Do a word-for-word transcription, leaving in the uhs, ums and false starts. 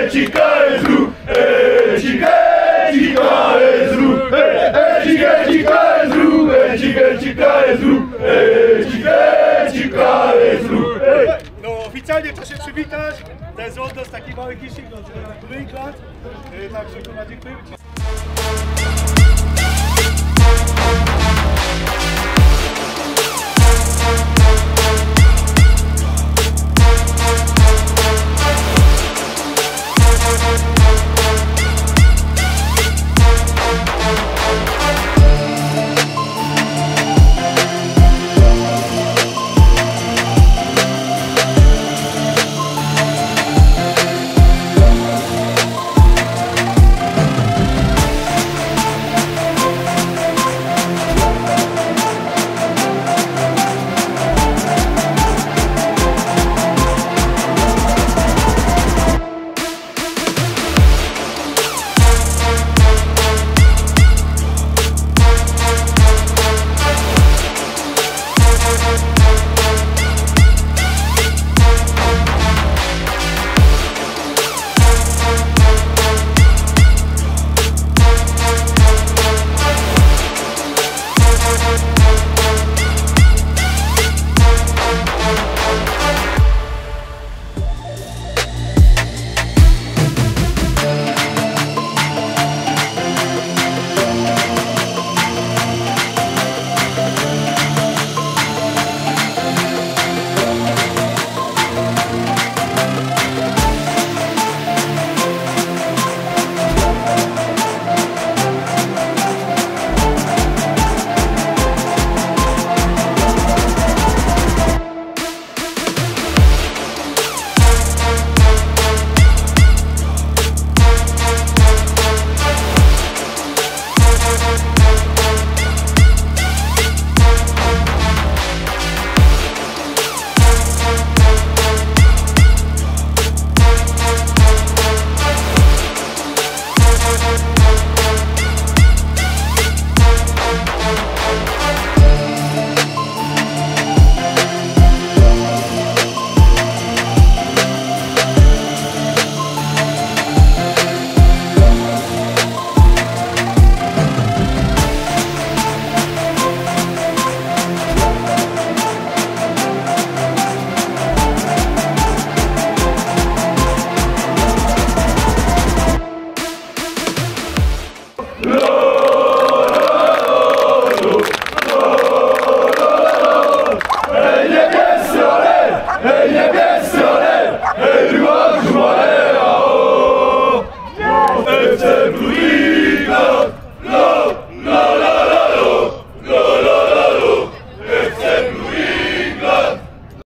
eci K S R-u, eci, eci K S R-u, eci, eci K S R-u, eci, eci K S R-u, eci, eci K S R-u. No oficjalnie trzeba się przywitać. To jest od nas taki mały kiszek, no, to jest Także dziękuję.